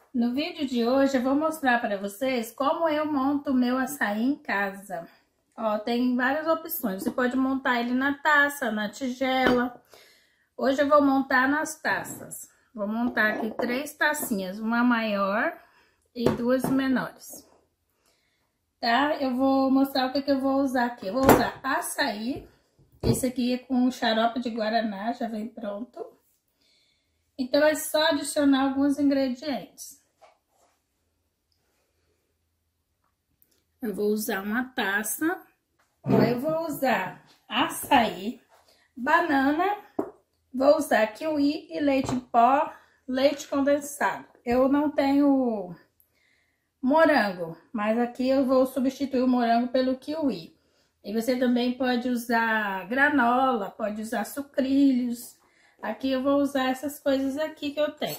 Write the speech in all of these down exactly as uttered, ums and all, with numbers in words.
No vídeo de hoje eu vou mostrar para vocês como eu monto o meu açaí em casa. Ó, tem várias opções, você pode montar ele na taça, na tigela. Hoje eu vou montar nas taças. Vou montar aqui três tacinhas, uma maior e duas menores. Tá? Eu vou mostrar o que, que eu vou usar aqui. Eu vou usar açaí. Esse aqui é com xarope de guaraná, já vem pronto. Então é só adicionar alguns ingredientes. Eu vou usar uma taça. Eu vou usar açaí, banana, vou usar kiwi e leite em pó, leite condensado. Eu não tenho morango, mas aqui eu vou substituir o morango pelo kiwi. E você também pode usar granola, pode usar sucrilhos. Aqui eu vou usar essas coisas aqui que eu tenho.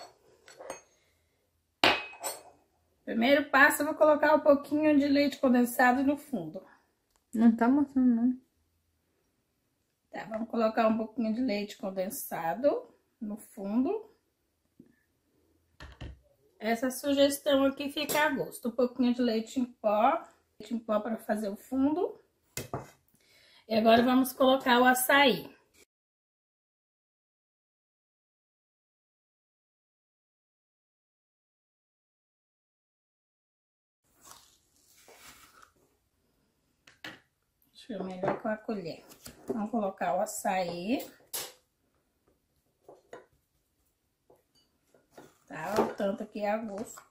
Primeiro passo, eu vou colocar um pouquinho de leite condensado no fundo. Não tá mostrando, não. Tá, vamos colocar um pouquinho de leite condensado no fundo. Essa sugestão aqui fica a gosto. Um pouquinho de leite em pó. Leite em pó para fazer o fundo. E agora vamos colocar o açaí. Deixa eu melhor com a colher. Vamos colocar o açaí. Tá, o tanto aqui é a gosto.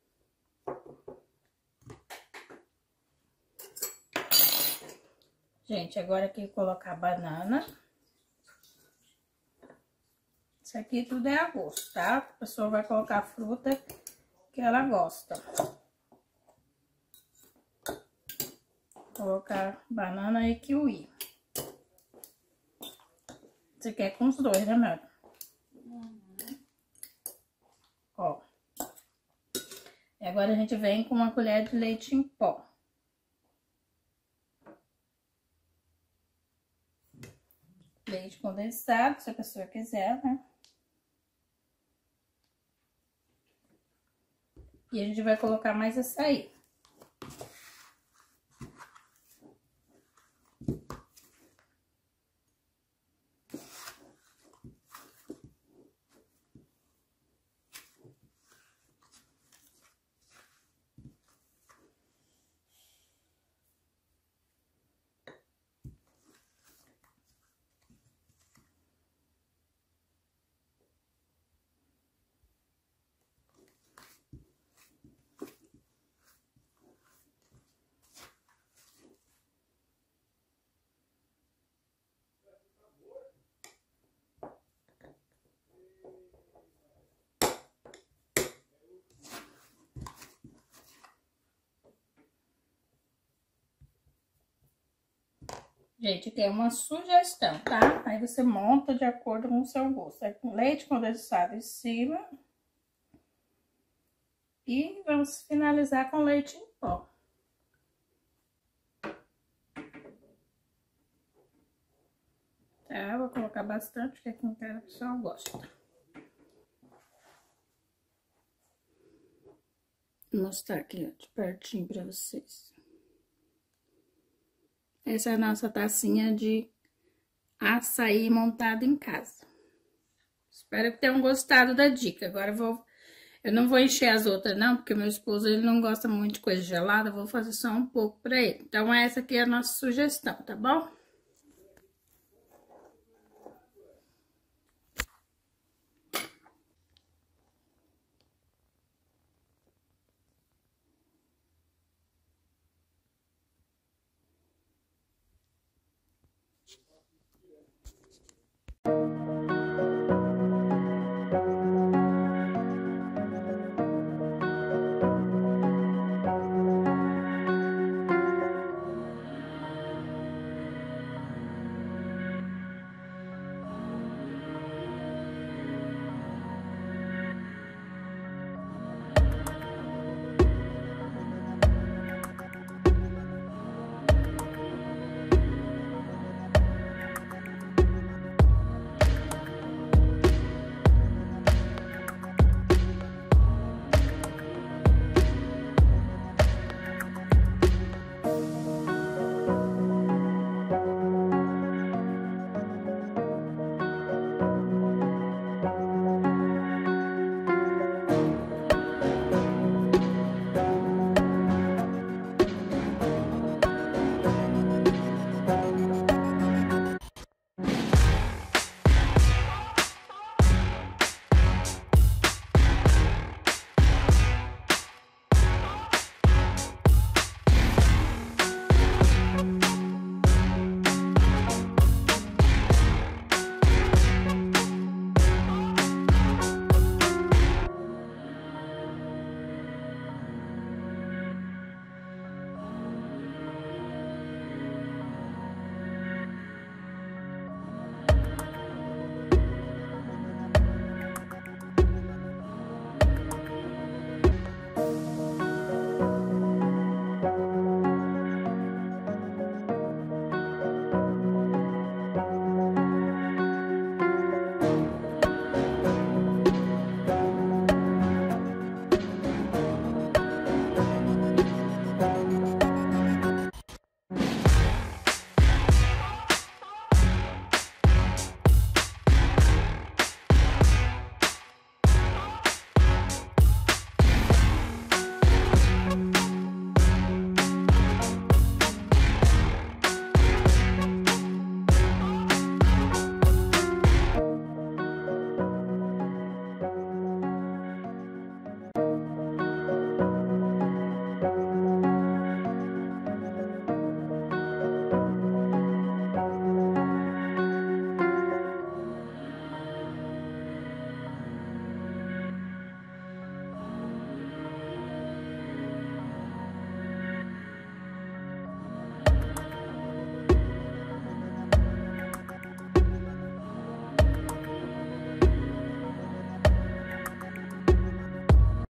Gente, agora aqui colocar a banana. Isso aqui tudo é a gosto, tá? A pessoa vai colocar a fruta que ela gosta. Colocar banana e kiwi. Você quer com os dois, né, Mel? Uhum. Ó. E agora a gente vem com uma colher de leite em pó. Leite condensado, se a pessoa quiser, né? E a gente vai colocar mais açaí. Gente, aqui é uma sugestão, tá? Aí você monta de acordo com o seu gosto. É com leite condensado em cima. E vamos finalizar com leite em pó. Tá? Vou colocar bastante, porque aqui em casa o pessoal gosta. Vou mostrar aqui, ó, de pertinho pra vocês. Essa é a nossa tacinha de açaí montada em casa. Espero que tenham gostado da dica. Agora eu vou... Eu não vou encher as outras não, porque meu esposo ele não gosta muito de coisa gelada. Eu vou fazer só um pouco pra ele. Então essa aqui é a nossa sugestão, tá bom?